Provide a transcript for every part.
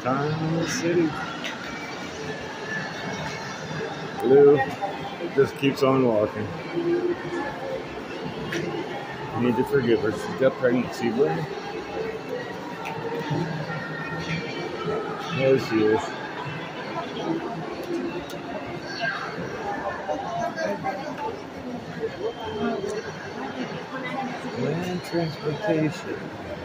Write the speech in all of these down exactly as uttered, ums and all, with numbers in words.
time in the city. Lou just keeps on walking. You need to forgive her. She's got pregnancy with her. There she is. Land transportation.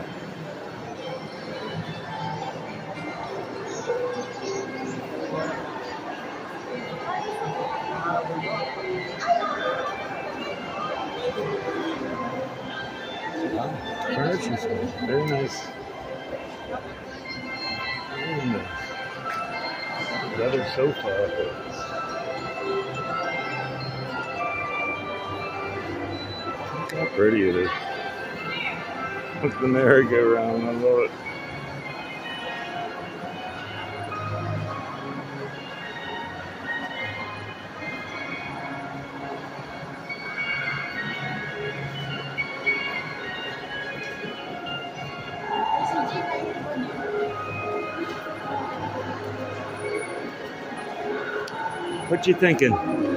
Wow, furniture store. Very nice. Very nice. Leather sofa. Look how pretty it is. Look at the merry-go-round. I love it. What you thinking?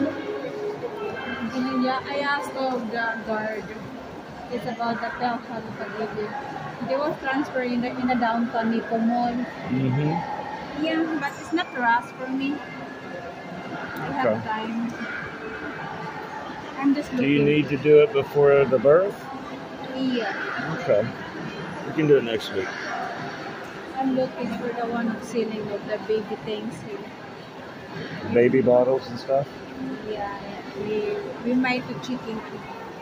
Yeah, I asked of the guard. It's about the telephone pag-ibig. They was transferred in the, in the downtown Marquee Mall. Mm-hmm. Yeah, but it's not rush for me. I Okay. have time. I'm just looking. Do you need to do it before the birth? Yeah. Okay. We can do it next week. I'm looking for the one of selling of the baby things here. Baby bottles and stuff? Yeah, yeah. We, we might do chicken too.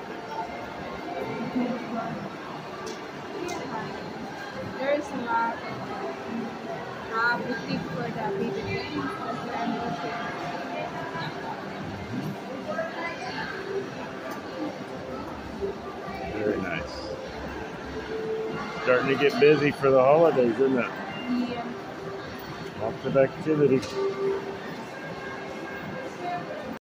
There's a lot of uh, boutique for the baby things. That's why I'm looking. Very nice. Starting to get busy for the holidays, isn't it? Yeah. Lots of activity.